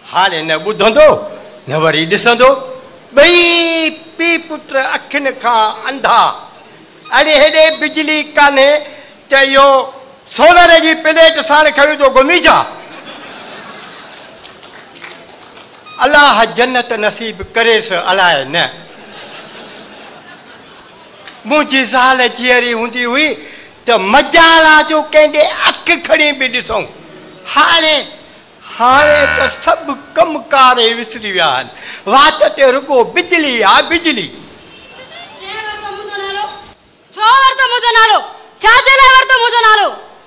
हाले न बुधंदो न वरी दिसंदो बई पी पुत्र अखिन का अंधा अरे हेडे बिजली काने त यो सोलर जी प्लेट साण खयो तो घुमी जा अल्लाह जन्नत नसीब करे स अलाए न मुझी ज़ाल जीअरी हुंदी हुई त मजाला जो कंहिंजे अख खणी बि ॾिसूं हाणे हाणे त सभु कमकार विसरी विया आहिनि वात ते रुगो बिजली आहे बिजली छो वरतो मुंहिंजो नालो छा जे लाइ वरतो मुंहिंजो नालो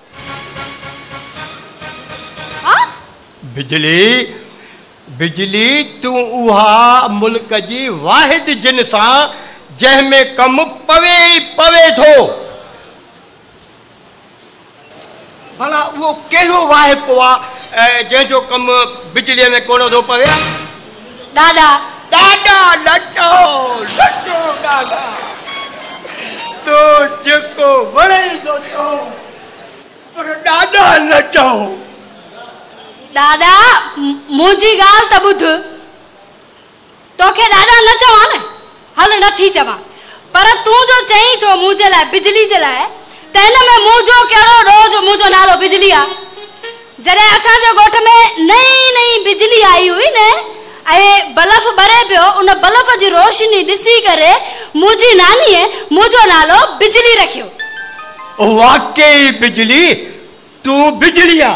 बिजली बिजली तूं उहा मुल्क जी वाहिद जिन्स आहे जंहिंमें कमु पवे ई पवे थो भला उहो कहिड़ो वाहिपो आहे जंहिंजो कमु बिजलीअ में कोन थो पवे ॾाॾा ॾाॾा नचो नचो ॾाॾा तो जेको वणे सो चओ पर ॾाॾा नचो ॾाॾा मुंहिंजी ॻाल्हि त ॿुध तोखे ॾाॾा न चवां न हल नथी चवां पर तूं जो चईं थो मुंहिंजे लाइ बिजली जे लाइ त हिन में मुंहिंजो कहिड़ो रोज़ मुंहिंजो नालो बिजली आहे जॾहिं असांजे ॻोठ में नई नई बिजली आई हुई न ऐं बल्ब ॿरे पियो उन बल्ब जी रोशनी ॾिसी करे मुंहिंजी नानीअ मुंहिंजो नालो बिजली रखियो वाकई बिजली तूं बिजली आहे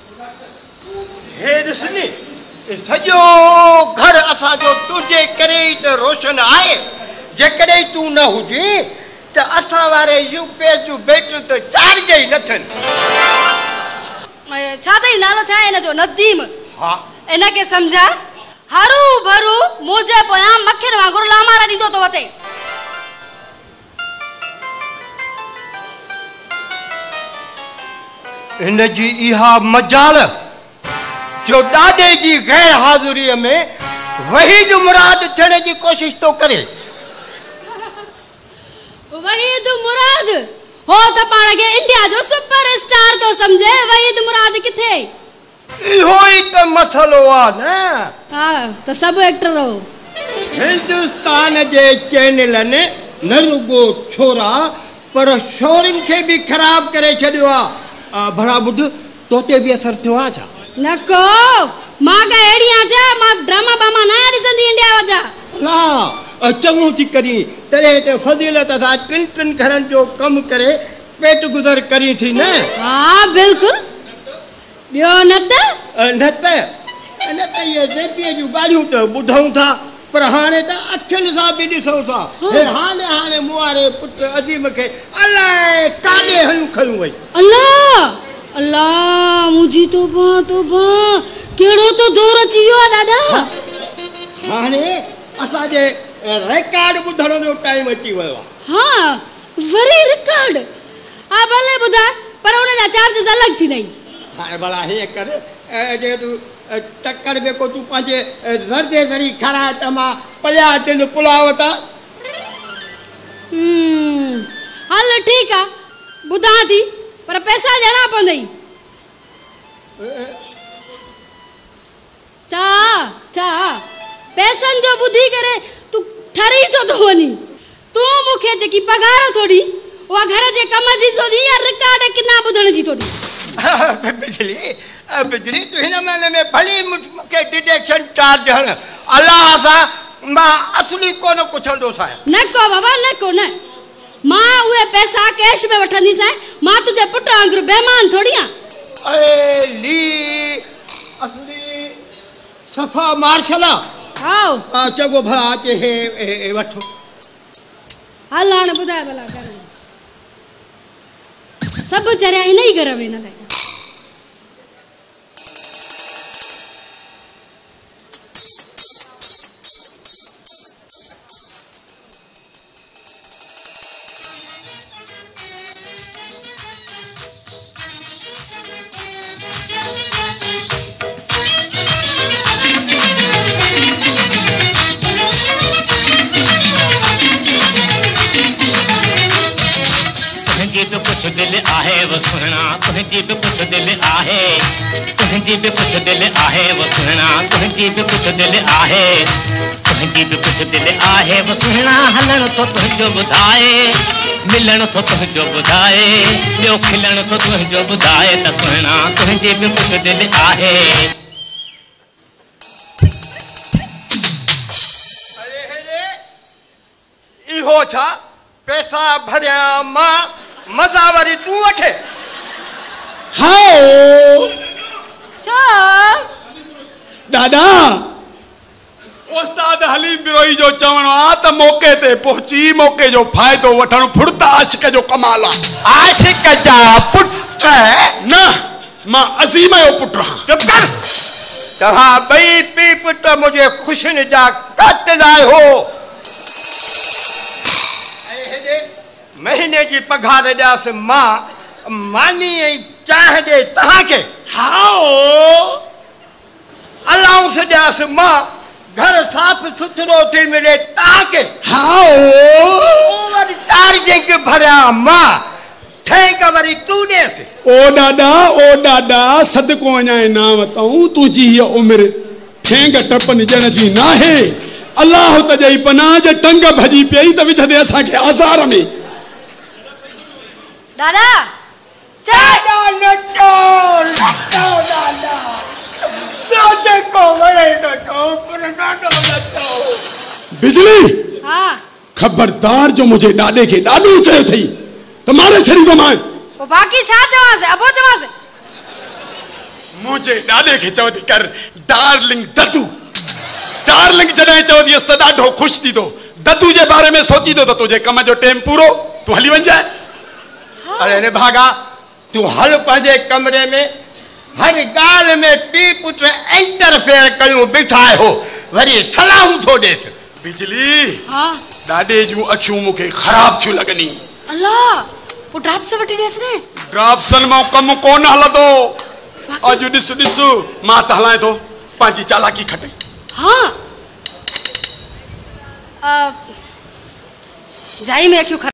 हे ॾिसनी सॼो घर असांजो तुंहिंजे करे ई त रोशन आहे जेकॾहिं तूं न हुजे त असां वारे यूपीएस जूं बैटरियूं त चार्ज ई न थियनि छा अथई नालो छा आहे हिनजो नदीम हा इनखे सम्झा हरू भरू मुंहिंजे पोयां मक्खियुनि वांगुरु लामारा ॾींदो थो वठे हिन जी इहा मजाल जो ॾाॾे जी गैर हाज़ुरीअ में वहीद मुराद थियण जी कोशिश थो करे वहीद मुराद हो त पाण खे इंडिया जो सुपर स्टार तो समझे वहीद मुराद किथे इहो ई त मसलो आहे न हा त सभु एक्टर हो हिंदुस्तान जे चैनलनि न रुगो छोरा पर शोरनि खे बि ख़राब करे छॾियो आहे भला ॿुध तोते बि असर थियो आहे छा नको मां का एड़ी आजा मां ड्रामा बामा ना ॾिसंदी इंडिया वजा ला चङो थी करी तॾहिं त फज़ीलत सां टिनि घरनि जो कमु करे पेट गुज़र करी थी न हा बिल्कुलु ॿियो न त इहे ज़ेबीअ जूं ॻाल्हियूं त ॿुधूं था पर हाणे त अखियुनि सां बि ॾिसूं था हाणे मूं वारे पुट अज़ीम खे अलाए काॾे हयूं खयूं वई अल्लाह अल्लाह मुंहिंजी तौबा तौबा कहिड़ो तो दौर अची वियो आहे ॾाॾा हाणे असांजे रिकॉर्ड ॿुधण जो टाइम अची वियो आहे हा वरी रिकॉर्ड हा भले ॿुधाए पर हुनजा चार्जिस अलॻि थींदा हाणे भला हीअं कर जे तूं टकड़ में को तूं पंहिंजे ज़रदे ज़री खाराए त मां 50 दिन पुलाव था हल ठीकु आहे ॿुधां थी पर पैसा ॾियणा पवंदई छा छा पैसनि जो ॿुधी करे तूं ठरी छो थो वञी तूं मूंखे जेकी पघार थो ॾी उहा घर जे कम जी थो ॾी या रिकॉर्ड किना ॿुधण जी थो ॾी बिजली तूं हिन महीने में भली मूंखे डिडक्शन चार्ज ॾियण अलाह सां मां असली कोन पुछंदोसांइ न को बाबा न को न मां उहे पैसा कैश में वठंदीसांइ मां तुंहिंजे पुट वांगुरु बेईमान थोड़ी आहियां ली असली सफ़ा मार्शल हाओ चङो भला अचे हे वठो हल हाणे ॿुधाए भला सभु चरिया इन ई घर में न लाइ दिल आहे वो सुहिणा तुंहिंजी बि कुझु दिल आहे तुंहिंजी बि कुझु दिल आहे वो सुहिणा तुंहिंजी बि कुझु दिल आहे तुंहिंजी बि कुझु दिल आहे वो सुहिणा हलण थो तुंहिंजो ॿुधाए मिलण थो तुंहिंजो ॿुधाए ॿियो खिलण थो तुंहिंजो ॿुधाए त सुहिणा तुंहिंजी बि कुझु दिल आहे इहो छा पैसा भरिया मां मज़ा वरी तूं वठे हाओ छो दादा उस्ताद हलीम बिरोई जो चवणो आहे त मौके ते पहुची मौके जो फ़ाइदो वठणु फुर्ता आशिक जो कमाल आहे आशिक जा पुट न मां अज़ीम जो पुटु आहियां चुप कर तव्हां ॿई पीउ पुट मुंहिंजे ख़ुशियुनि जा कातिल आहियो महीने जी पघार ॾियासि मां मानी ऐं चांहि ॾे तव्हांखे हाओ अलाउंस ॾियासि मां घर साफ़ सुथरो थी मिले तव्हांखे हाओ वरी चार्जिंग भरिया मां ठेंग वरी तूं ॾेसि ओ दादा सदको वञा नाम अथऊं तुंहिंजी हीअ उमिरि ठेंग टपनि ॼण जी नाहे अलाह त ॼई पनाह जे टंग भॼी पई त विच ते असांखे आज़ार में दादा दादा नचो नचो दादा ॿियो जेको वणे थो चओ पर ॾाढो नचो बिजली हाँ खबरदार जो मुझे ॾाॾे खे ॾाढो चयो अथई त मारे छॾींदोमांइ वो बाकी छा चवांसि अबो चवांसि मुझे ॾाॾे खे चवंदी कर डार्लिंग दद्दू डार्लिंग जॾहिं चवंदी त ॾाढो ख़ुशि थींदो दद्दू जे बारे में सोचींदो त तुंहिंजे कम जो टाइम पूरो तूं हली वञजांइ अरे ने भागा तूं हल पंहिंजे कमरे में हर ॻाल्हि में पीउ पुट इंटरफेयर कयूं बीठा आहियो वरी सलाहूं थो ॾेसि बिजली हाँ ॾाॾे जूं अखियूं मूंखे ख़राब थियूं लॻनी अल्लाह वो ड्राप से वठी ॾेसि ने ड्राप्सन मां कमु कोन हलंदो अॼु ॾिस मां त हलाए थो पंहिंजी चालाकी खटे हाँ जाई में अखियूं